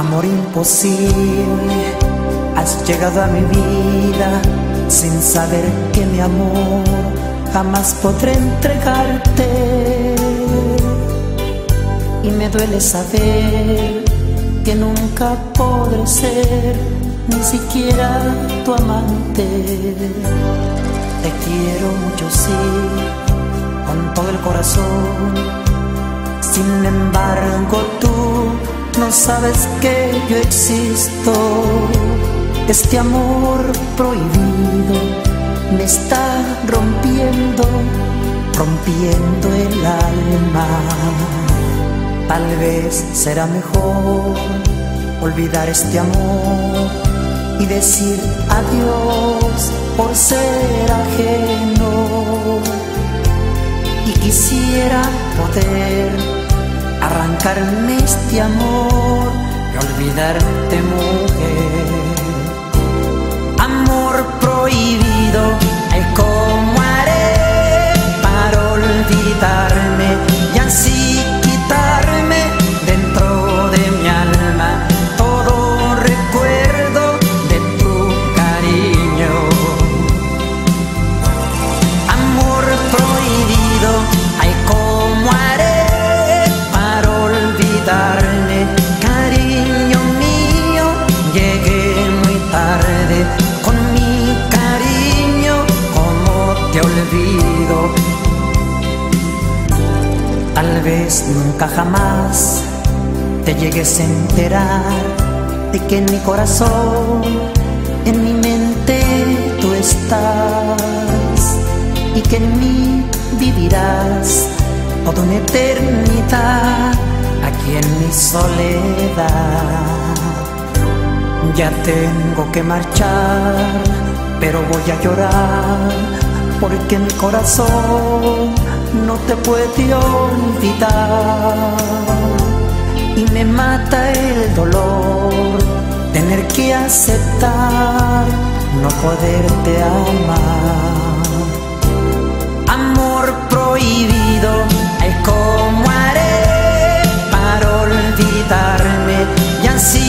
Amor imposible, has llegado a mi vida sin saber que mi amor jamás podré entregarte. Y me duele saber que nunca podré ser ni siquiera tu amante. Te quiero mucho, sí, con todo el corazón. Sin embargo, tú no sabes que yo existo. Este amor prohibido me está rompiendo el alma. Tal vez será mejor olvidar este amor y decir adiós por ser ajeno. Y quisiera poder arrancarme este amor y olvidarte, mujer. Amor prohibido, ay, ¿cómo haré para olvidarme y así quitarme dentro de mi alma todo recuerdo de tu cariño? Amor prohibido, ay, ¿cómo haré para olvidarme? Cariño mío, llegué muy tarde con mi cariño, ¿cómo te olvido? Tal vez nunca jamás te llegues a enterar de que en mi corazón, en mi mente tú estás, y que en mí vivirás toda una eternidad aquí en mi soledad. Ya tengo que marchar, pero voy a llorar porque mi corazón no te puede olvidar. Y me mata el dolor tener que aceptar no poderte amar. Amor prohibido, ay, ¿cómo haré para olvidarme y así